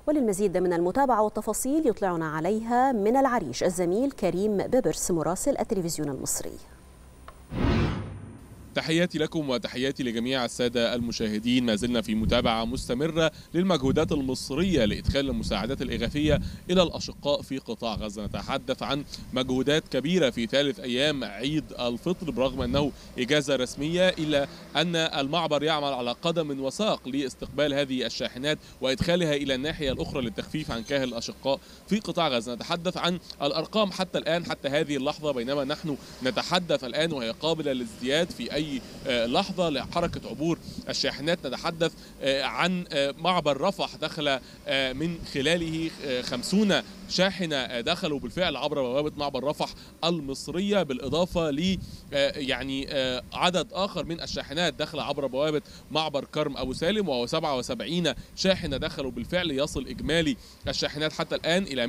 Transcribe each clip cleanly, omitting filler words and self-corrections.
وللمزيد من المتابعة والتفاصيل يطلعنا عليها من العريش الزميل كريم ببرس مراسل التلفزيون المصري. تحياتي لكم وتحياتي لجميع السادة المشاهدين. ما زلنا في متابعة مستمرة للمجهودات المصرية لإدخال المساعدات الإغاثية إلى الأشقاء في قطاع غزة. نتحدث عن مجهودات كبيرة في ثالث أيام عيد الفطر، برغم أنه إجازة رسمية إلا أن المعبر يعمل على قدم وساق لاستقبال هذه الشاحنات وإدخالها إلى الناحية الأخرى للتخفيف عن كاهل الأشقاء في قطاع غزة. نتحدث عن الأرقام حتى الآن، حتى هذه اللحظة بينما نحن نتحدث الآن وهي قابلة للازدياد في أي لحظة لحركة عبور الشاحنات. نتحدث عن معبر رفح دخل من خلاله 50 شاحنة دخلوا بالفعل عبر بوابة معبر رفح المصرية، بالإضافة ل يعني عدد آخر من الشاحنات دخل عبر بوابة معبر كرم أبو سالم، وهو 77 شاحنة دخلوا بالفعل. يصل إجمالي الشاحنات حتى الآن إلى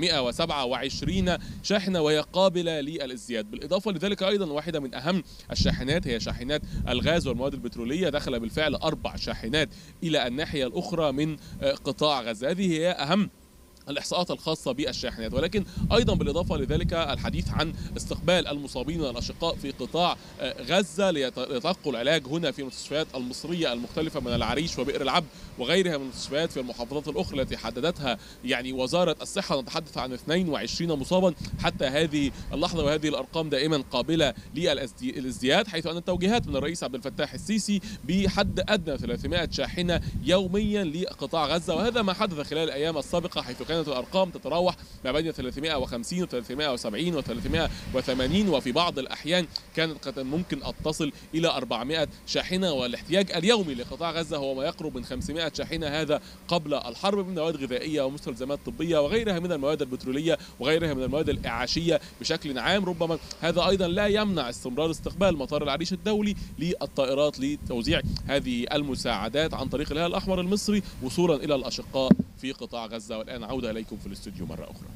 127 شاحنة وهي قابلة للازدياد. بالإضافة لذلك أيضا واحدة من أهم الشاحنات هي شاحنات الغاز والمواد البترولية، دخل بالفعل 4 شاحنات إلى الناحية الأخرى من قطاع غزة. هذه هي أهم الإحصاءات الخاصة بالشاحنات، ولكن أيضا بالإضافة لذلك الحديث عن استقبال المصابين والأشقاء في قطاع غزة ليتلقوا العلاج هنا في المستشفيات المصرية المختلفة من العريش وبئر العبد وغيرها من المستشفيات في المحافظات الأخرى التي حددتها يعني وزارة الصحة. نتحدث عن 22 مصابا حتى هذه اللحظة، وهذه الأرقام دائما قابلة للازدياد، حيث أن التوجيهات من الرئيس عبد الفتاح السيسي بحد أدنى 300 شاحنة يوميا لقطاع غزة، وهذا ما حدث خلال الأيام السابقة، حيث كانت الأرقام تتراوح ما بين 350 و370 و380 وفي بعض الأحيان كانت قد ممكن أن تصل إلى 400 شاحنة. والاحتياج اليومي لقطاع غزة هو ما يقرب من 500 شاحنة، هذا قبل الحرب، من مواد غذائية ومستلزمات طبية وغيرها من المواد البترولية وغيرها من المواد الإعاشية بشكل عام. ربما هذا أيضا لا يمنع استمرار استقبال مطار العريش الدولي للطائرات لتوزيع هذه المساعدات عن طريق الهلال الأحمر المصري وصولا إلى الأشقاء في قطاع غزة. والآن عودة إليكم في الاستوديو مرة أخرى.